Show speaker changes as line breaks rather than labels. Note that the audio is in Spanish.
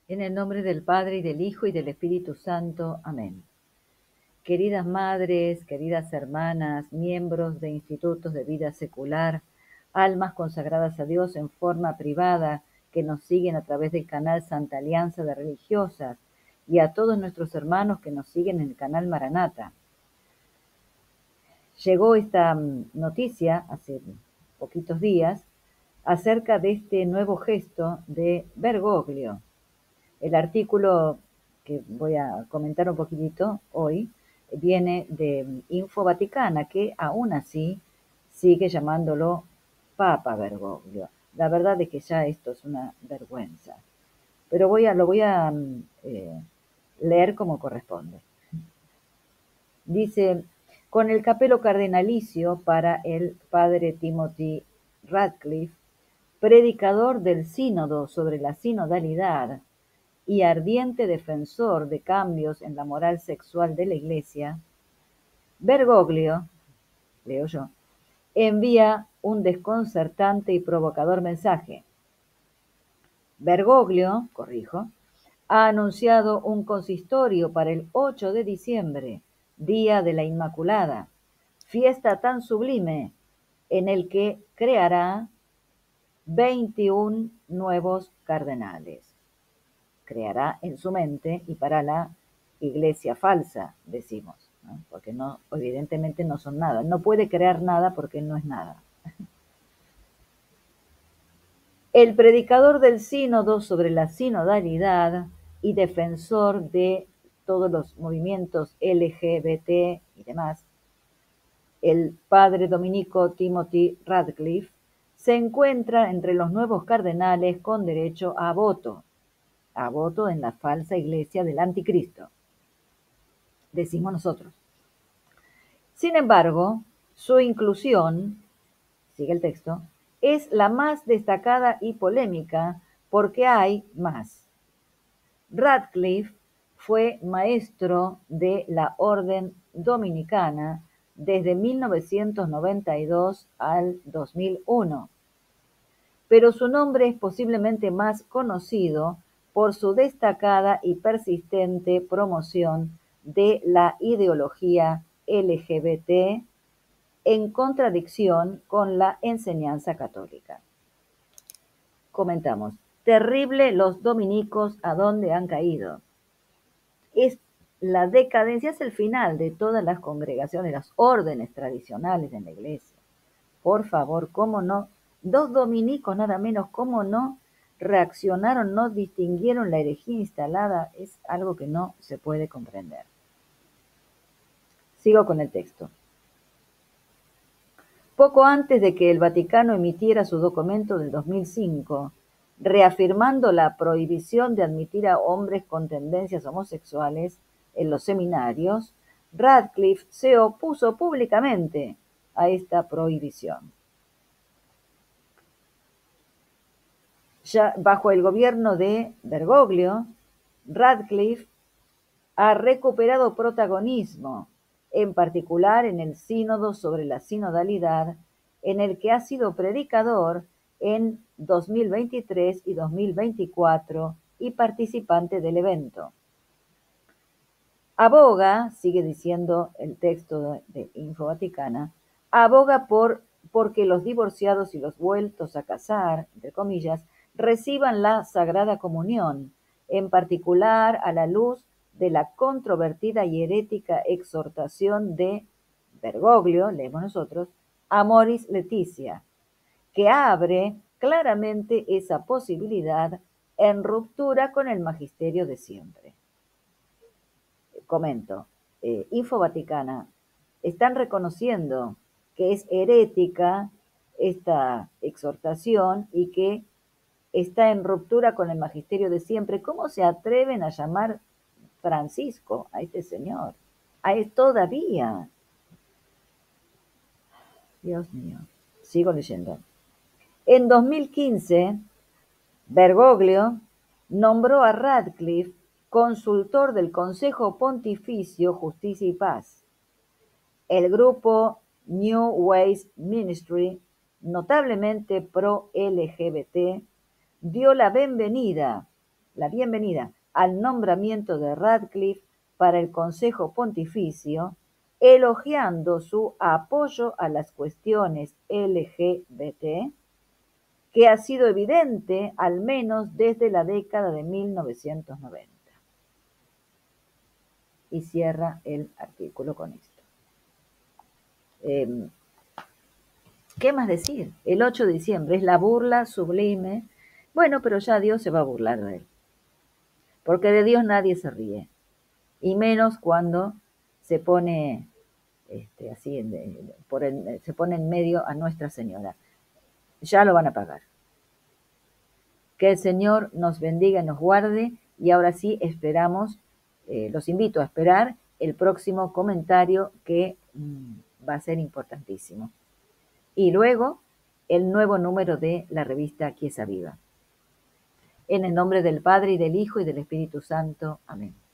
En el nombre del Padre, y del Hijo, y del Espíritu Santo. Amén. Queridas madres, queridas hermanas, miembros de institutos de vida secular, almas consagradas a Dios en forma privada que nos siguen a través del canal Santa Alianza de Religiosas, y a todos nuestros hermanos que nos siguen en el canal Maranata. Llegó esta noticia hace poquitos días acerca de este nuevo gesto de Bergoglio. El artículo que voy a comentar un poquitito hoy viene de Info Vaticana, que aún así sigue llamándolo Papa Bergoglio. La verdad es que ya esto es una vergüenza, pero lo voy a leer como corresponde. Dice: con el capelo cardenalicio para el padre Timothy Radcliffe, predicador del sínodo sobre la sinodalidad y ardiente defensor de cambios en la moral sexual de la Iglesia, Bergoglio, leo yo, envía un desconcertante y provocador mensaje. Bergoglio, corrijo, ha anunciado un consistorio para el 8 de diciembre, Día de la Inmaculada, fiesta tan sublime en el que creará 21 nuevos cardenales. Creará en su mente y para la iglesia falsa, decimos, ¿no? Porque no, evidentemente no son nada. No puede crear nada porque no es nada. El predicador del sínodo sobre la sinodalidad y defensor de todos los movimientos LGBT y demás, el padre dominico Timothy Radcliffe, se encuentra entre los nuevos cardenales con derecho a voto en la falsa iglesia del anticristo, decimos nosotros. Sin embargo, su inclusión, sigue el texto, es la más destacada y polémica porque hay más. Radcliffe fue maestro de la Orden Dominicana desde 1992 al 2001, pero su nombre es posiblemente más conocido por su destacada y persistente promoción de la ideología LGBT en contradicción con la enseñanza católica. Comentamos: terrible los dominicos a dónde han caído. Es la decadencia, es el final de todas las congregaciones, las órdenes tradicionales en la iglesia. Por favor, ¿cómo no? 2 dominicos nada menos, ¿cómo no reaccionaron, no distinguieron la herejía instalada? Es algo que no se puede comprender. Sigo con el texto. Poco antes de que el Vaticano emitiera su documento del 2005, reafirmando la prohibición de admitir a hombres con tendencias homosexuales en los seminarios, Radcliffe se opuso públicamente a esta prohibición. Ya bajo el gobierno de Bergoglio, Radcliffe ha recuperado protagonismo, en particular en el sínodo sobre la sinodalidad, en el que ha sido predicador en 2023 y 2024 y participante del evento. Aboga, sigue diciendo el texto de Info Vaticana, aboga porque los divorciados y los vueltos a casar, entre comillas, reciban la Sagrada Comunión, en particular a la luz de la controvertida y herética exhortación de Bergoglio, leemos nosotros, Amoris Laetitia, que abre claramente esa posibilidad en ruptura con el magisterio de siempre. Comento, Info Vaticana, están reconociendo que es herética esta exhortación y que está en ruptura con el magisterio de siempre. ¿Cómo se atreven a llamar Francisco a este señor? A él todavía. Dios mío. Sigo leyendo. En 2015, Bergoglio nombró a Radcliffe consultor del Consejo Pontificio Justicia y Paz. El grupo New Ways Ministry, notablemente pro-LGBT, dio la bienvenida la bienvenida al nombramiento de Radcliffe para el Consejo Pontificio, elogiando su apoyo a las cuestiones LGBT, que ha sido evidente al menos desde la década de 1990. Y cierra el artículo con esto. ¿Qué más decir? El 8 de diciembre es la burla sublime. Bueno, pero ya Dios se va a burlar de él. Porque de Dios nadie se ríe. Y menos cuando se pone así, se pone en medio a Nuestra Señora. Ya lo van a pagar. Que el Señor nos bendiga y nos guarde. Y ahora sí esperamos, los invito a esperar el próximo comentario que va a ser importantísimo. Y luego el nuevo número de la revista Chiesa Viva. En el nombre del Padre, y del Hijo, y del Espíritu Santo. Amén.